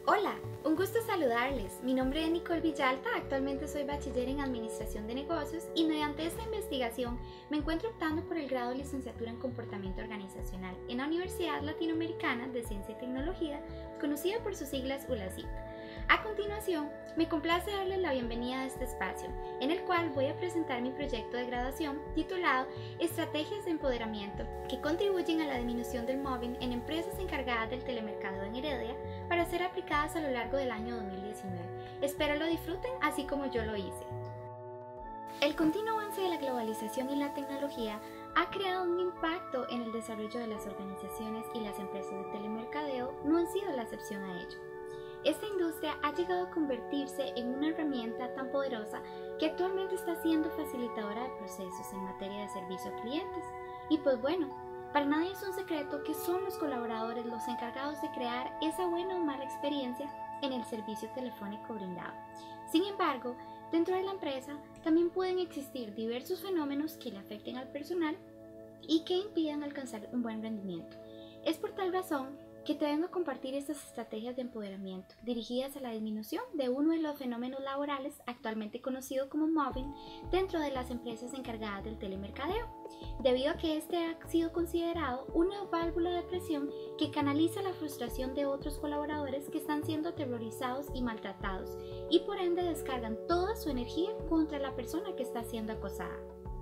Hola, un gusto saludarles. Mi nombre es Nicole Villalta, actualmente soy bachiller en Administración de Negocios y mediante esta investigación me encuentro optando por el grado de licenciatura en Comportamiento Organizacional en la Universidad Latinoamericana de Ciencia y Tecnología, conocida por sus siglas ULACIT. A continuación, me complace darles la bienvenida a este espacio, en el cual voy a presentar mi proyecto de graduación titulado Estrategias de Empoderamiento que contribuyen a la disminución del mobbing en empresas encargadas del telemercadeo en Heredia para ser aplicadas a lo largo del año 2019. Espero lo disfruten así como yo lo hice. El continuo avance de la globalización y la tecnología ha creado un impacto en el desarrollo de las organizaciones y las empresas de telemercadeo no han sido la excepción a ello. Esta industria ha llegado a convertirse en una herramienta tan poderosa que actualmente está siendo facilitadora de procesos en materia de servicio a clientes. Y pues bueno, para nadie es un secreto que son los colaboradores los encargados de crear esa buena o mala experiencia en el servicio telefónico brindado. Sin embargo, dentro de la empresa también pueden existir diversos fenómenos que le afecten al personal y que impidan alcanzar un buen rendimiento. Es por tal razón que te vengo a compartir estas estrategias de empoderamiento dirigidas a la disminución de uno de los fenómenos laborales actualmente conocido como mobbing dentro de las empresas encargadas del telemercadeo, debido a que este ha sido considerado una válvula de presión que canaliza la frustración de otros colaboradores que están siendo aterrorizados y maltratados y por ende descargan toda su energía contra la persona que está siendo acosada.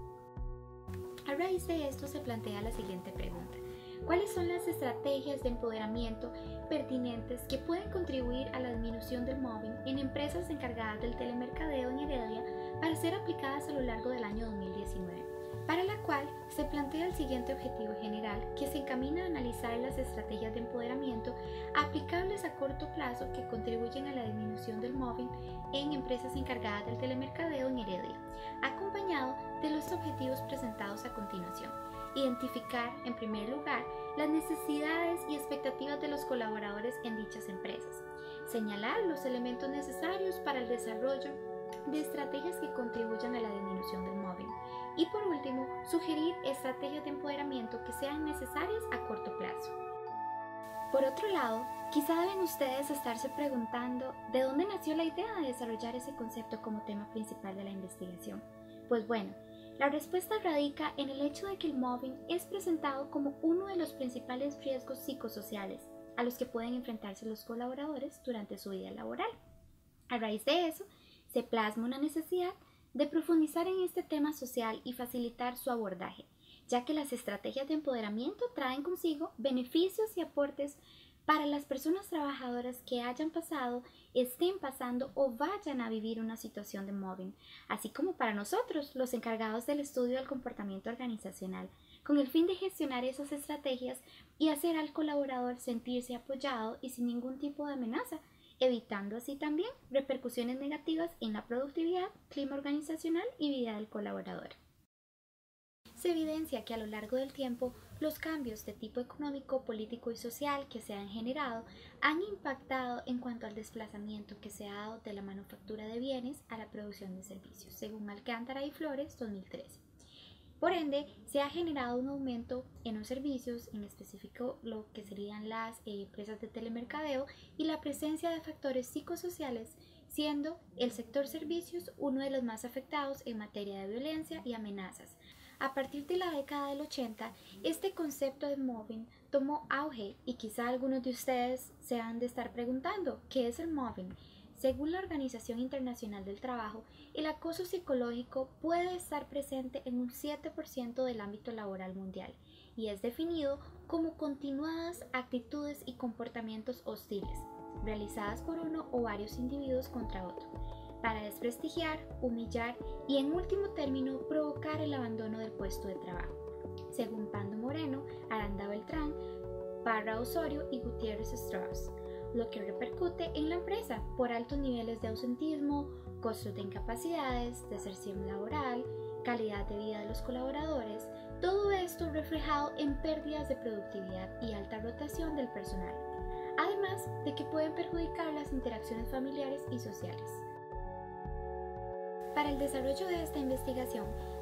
A raíz de esto se plantea la siguiente pregunta: ¿cuáles son las estrategias de empoderamiento pertinentes que pueden contribuir a la disminución del mobbing en empresas encargadas del telemercadeo en Heredia para ser aplicadas a lo largo del año 2019? Para la cual se plantea el siguiente objetivo general que se encamina a analizar las estrategias de empoderamiento aplicables a corto plazo que contribuyen a la disminución del mobbing en empresas encargadas del telemercadeo en Heredia, acompañado de los objetivos presentados a continuación. Identificar, en primer lugar, las necesidades y expectativas de los colaboradores en dichas empresas. Señalar los elementos necesarios para el desarrollo de estrategias que contribuyan a la disminución del mobbing. Y por último, sugerir estrategias de empoderamiento que sean necesarias a corto plazo. Por otro lado, quizá deben ustedes estarse preguntando de dónde nació la idea de desarrollar ese concepto como tema principal de la investigación. Pues bueno, la respuesta radica en el hecho de que el mobbing es presentado como uno de los principales riesgos psicosociales a los que pueden enfrentarse los colaboradores durante su vida laboral. A raíz de eso, se plasma una necesidad de profundizar en este tema social y facilitar su abordaje, ya que las estrategias de empoderamiento traen consigo beneficios y aportes para las personas trabajadoras que hayan pasado, estén pasando o vayan a vivir una situación de mobbing, así como para nosotros, los encargados del estudio del comportamiento organizacional, con el fin de gestionar esas estrategias y hacer al colaborador sentirse apoyado y sin ningún tipo de amenaza, evitando así también repercusiones negativas en la productividad, clima organizacional y vida del colaborador. Se evidencia que a lo largo del tiempo los cambios de tipo económico, político y social que se han generado han impactado en cuanto al desplazamiento que se ha dado de la manufactura de bienes a la producción de servicios, según Alcántara y Flores 2013. Por ende, se ha generado un aumento en los servicios, en específico lo que serían las empresas de telemercadeo y la presencia de factores psicosociales, siendo el sector servicios uno de los más afectados en materia de violencia y amenazas. A partir de la década del 80, este concepto de mobbing tomó auge y quizá algunos de ustedes se han de estar preguntando, ¿qué es el mobbing? Según la Organización Internacional del Trabajo, el acoso psicológico puede estar presente en un 7% del ámbito laboral mundial y es definido como continuadas actitudes y comportamientos hostiles, realizadas por uno o varios individuos contra otro, para desprestigiar, humillar y en último término provocar el abandono del puesto de trabajo, según Pando Moreno, Aranda Beltrán, Parra Osorio y Gutiérrez Strauss, lo que repercute en la empresa por altos niveles de ausentismo, costos de incapacidades, deserción laboral, calidad de vida de los colaboradores, todo esto reflejado en pérdidas de productividad y alta rotación del personal, además de que pueden perjudicar las interacciones familiares y sociales. Para el desarrollo de esta investigación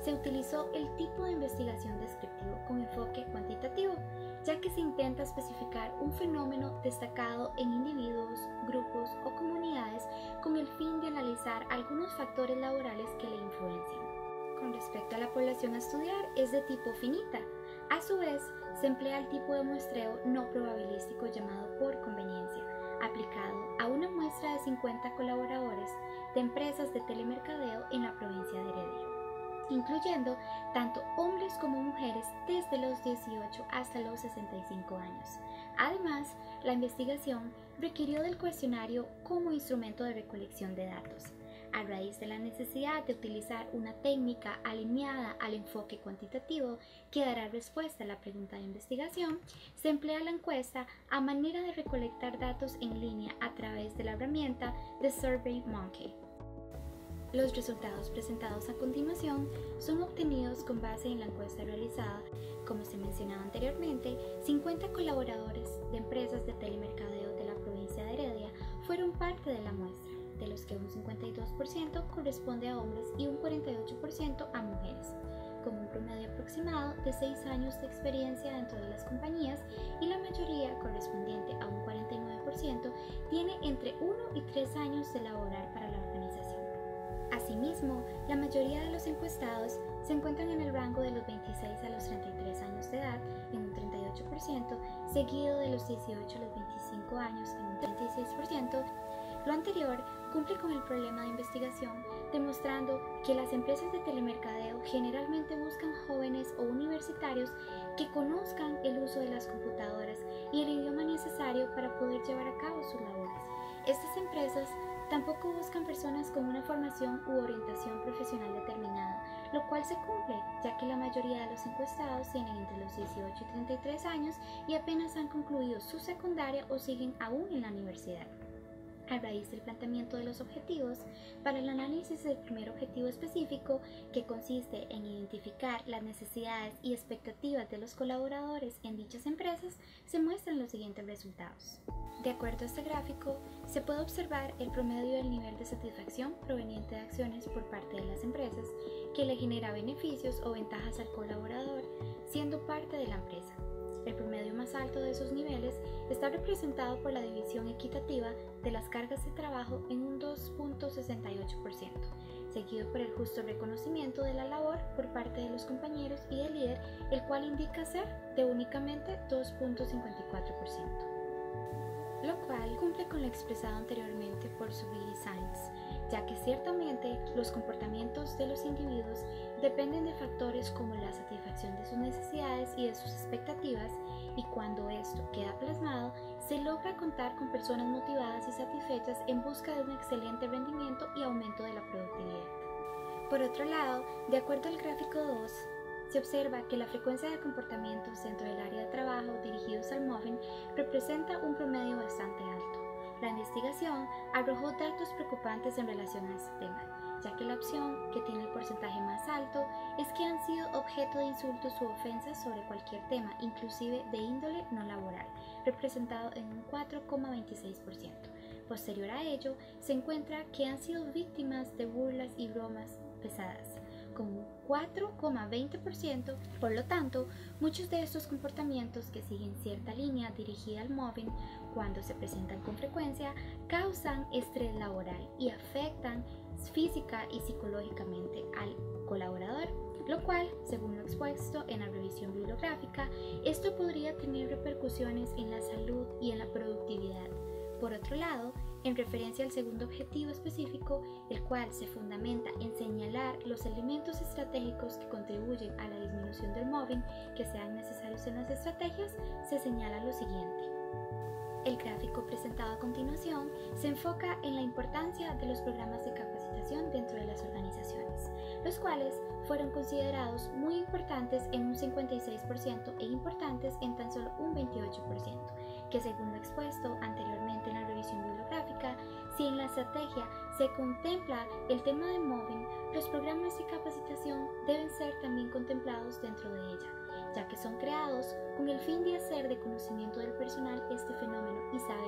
se utilizó el tipo de investigación descriptivo con enfoque cuantitativo, ya que se intenta especificar un fenómeno destacado en individuos, grupos o comunidades con el fin de analizar algunos factores laborales que le influencian. Con respecto a la población a estudiar, es de tipo finita. A su vez, se emplea el tipo de muestreo no probabilístico llamado por conveniencia, aplicado a una muestra de 50 colaboradores de empresas de telemercadeo en la provincia de Heredia, incluyendo tanto hombres como mujeres desde los 18 hasta los 65 años. Además, la investigación requirió del cuestionario como instrumento de recolección de datos. A raíz de la necesidad de utilizar una técnica alineada al enfoque cuantitativo que dará respuesta a la pregunta de investigación, se emplea la encuesta a manera de recolectar datos en línea a través de la herramienta de SurveyMonkey. Los resultados presentados a continuación son obtenidos con base en la encuesta realizada. Como se mencionaba anteriormente, 50 colaboradores de empresas de telemercadeo de la provincia de Heredia fueron parte de la muestra, de los que un 52% corresponde a hombres y un 48% a mujeres, con un promedio aproximado de 6 años de experiencia dentro de las compañías, y la mayoría, correspondiente a un 49%, tiene entre 1 y 3 años de laborar para la organización. Asimismo, la mayoría de los encuestados se encuentran en el rango de los 26 a los 33 años de edad en un 38%, seguido de los 18 a los 25 años en un 36%. Lo anterior cumple con el problema de investigación, demostrando que las empresas de telemercadeo generalmente buscan jóvenes o universitarios que conozcan el uso de las computadoras y el idioma necesario para poder llevar a cabo sus labores. Estas empresas tampoco buscan personas con una formación u orientación profesional determinada, lo cual se cumple, ya que la mayoría de los encuestados tienen entre los 18 y 33 años y apenas han concluido su secundaria o siguen aún en la universidad. A raíz del planteamiento de los objetivos, para el análisis del primer objetivo específico, que consiste en identificar las necesidades y expectativas de los colaboradores en dichas empresas, se muestran los siguientes resultados. De acuerdo a este gráfico, se puede observar el promedio del nivel de satisfacción proveniente de acciones por parte de las empresas que le genera beneficios o ventajas al colaborador siendo parte de la empresa. El promedio más alto de esos niveles está representado por la división equitativa de las cargas de trabajo en un 2.68%, seguido por el justo reconocimiento de la labor por parte de los compañeros y del líder, el cual indica ser de únicamente 2.54%. Lo cual cumple con lo expresado anteriormente por Zubiri Sainz, ya que ciertamente los comportamientos de los individuos dependen de factores como la satisfacción de sus necesidades y de sus expectativas, y cuando esto queda plasmado, se logra contar con personas motivadas y satisfechas en busca de un excelente rendimiento y aumento de la productividad. Por otro lado, de acuerdo al gráfico 2, se observa que la frecuencia de comportamientos dentro del área de trabajo dirigidos al MOVIN representa un promedio bastante alto. La investigación arrojó datos preocupantes en relación a este tema, ya que la opción que tiene el porcentaje más alto es que han sido objeto de insultos u ofensas sobre cualquier tema, inclusive de índole no laboral, representado en un 4,26%. Posterior a ello, se encuentra que han sido víctimas de burlas y bromas pesadas, con un 4,20%. Por lo tanto, muchos de estos comportamientos que siguen cierta línea dirigida al mobbing, cuando se presentan con frecuencia, causan estrés laboral y afectan física y psicológicamente al colaborador, lo cual, según lo expuesto en la revisión bibliográfica, esto podría tener repercusiones en la salud y en la productividad. Por otro lado, en referencia al segundo objetivo específico, el cual se fundamenta en señalar los elementos estratégicos que contribuyen a la disminución del mobbing que sean necesarios en las estrategias, se señala lo siguiente. El gráfico presentado a continuación se enfoca en la importancia de los programas de capacitación dentro de las organizaciones, los cuales fueron considerados muy importantes en un 56% e importantes en tan solo un 28%, que según lo expuesto anteriormente en la revisión bibliográfica, si en la estrategia se contempla el tema de mobbing, los programas de capacitación deben ser también contemplados dentro de ella, ya que son creados con el fin de hacer de conocimiento del personal este fenómeno y saber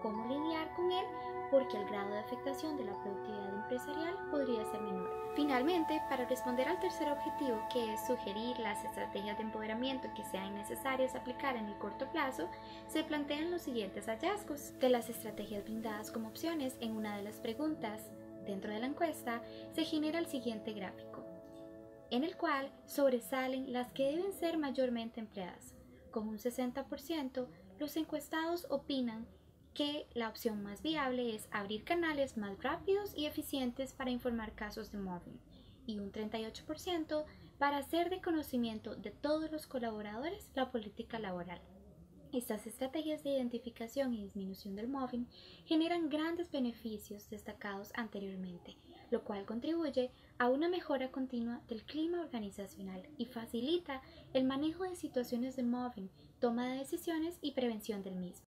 cómo lidiar con él porque el grado de afectación de la productividad empresarial podría ser menor. Finalmente, para responder al tercer objetivo, que es sugerir las estrategias de empoderamiento que sean necesarias aplicar en el corto plazo, se plantean los siguientes hallazgos. De las estrategias brindadas como opciones en una de las preguntas dentro de la encuesta, se genera el siguiente gráfico, en el cual sobresalen las que deben ser mayormente empleadas. Con un 60%, los encuestados opinan que la opción más viable es abrir canales más rápidos y eficientes para informar casos de mobbing, y un 38% para hacer de conocimiento de todos los colaboradores la política laboral. Estas estrategias de identificación y disminución del mobbing generan grandes beneficios destacados anteriormente, lo cual contribuye a una mejora continua del clima organizacional y facilita el manejo de situaciones de mobbing, toma de decisiones y prevención del mismo.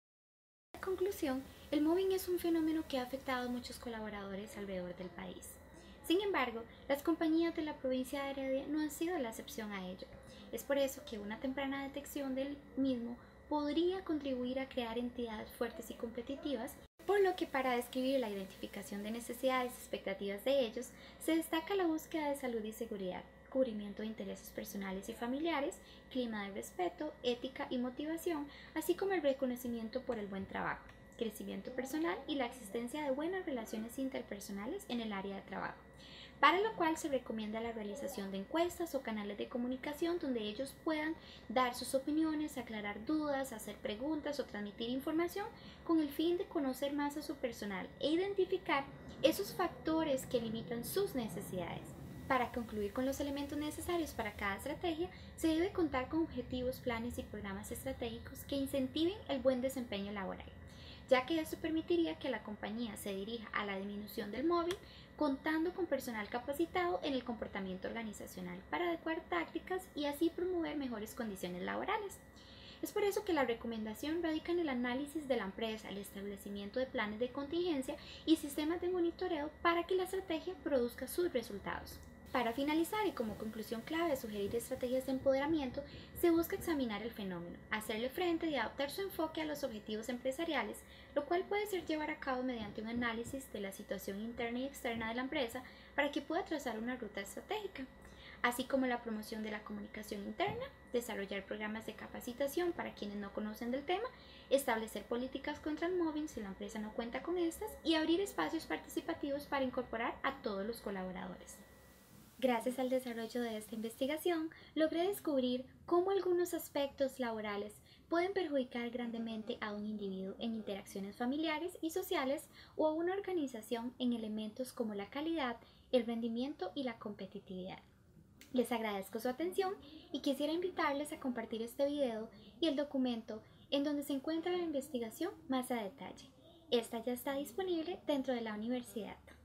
En conclusión, el mobbing es un fenómeno que ha afectado a muchos colaboradores alrededor del país. Sin embargo, las compañías de la provincia de Heredia no han sido la excepción a ello. Es por eso que una temprana detección del mismo podría contribuir a crear entidades fuertes y competitivas, por lo que para describir la identificación de necesidades y expectativas de ellos, se destaca la búsqueda de salud y seguridad, cubrimiento de intereses personales y familiares, clima de respeto, ética y motivación, así como el reconocimiento por el buen trabajo, crecimiento personal y la existencia de buenas relaciones interpersonales en el área de trabajo, para lo cual se recomienda la realización de encuestas o canales de comunicación donde ellos puedan dar sus opiniones, aclarar dudas, hacer preguntas o transmitir información con el fin de conocer más a su personal e identificar esos factores que limitan sus necesidades. Para concluir con los elementos necesarios para cada estrategia, se debe contar con objetivos, planes y programas estratégicos que incentiven el buen desempeño laboral, ya que esto permitiría que la compañía se dirija a la disminución del mobbing, contando con personal capacitado en el comportamiento organizacional para adecuar tácticas y así promover mejores condiciones laborales. Es por eso que la recomendación radica en el análisis de la empresa, el establecimiento de planes de contingencia y sistemas de monitoreo para que la estrategia produzca sus resultados. Para finalizar y como conclusión clave de sugerir estrategias de empoderamiento, se busca examinar el fenómeno, hacerle frente y adaptar su enfoque a los objetivos empresariales, lo cual puede ser llevar a cabo mediante un análisis de la situación interna y externa de la empresa para que pueda trazar una ruta estratégica, así como la promoción de la comunicación interna, desarrollar programas de capacitación para quienes no conocen del tema, establecer políticas contra el mobbing si la empresa no cuenta con estas y abrir espacios participativos para incorporar a todos los colaboradores. Gracias al desarrollo de esta investigación, logré descubrir cómo algunos aspectos laborales pueden perjudicar grandemente a un individuo en interacciones familiares y sociales o a una organización en elementos como la calidad, el rendimiento y la competitividad. Les agradezco su atención y quisiera invitarles a compartir este video y el documento en donde se encuentra la investigación más a detalle. Esta ya está disponible dentro de la universidad.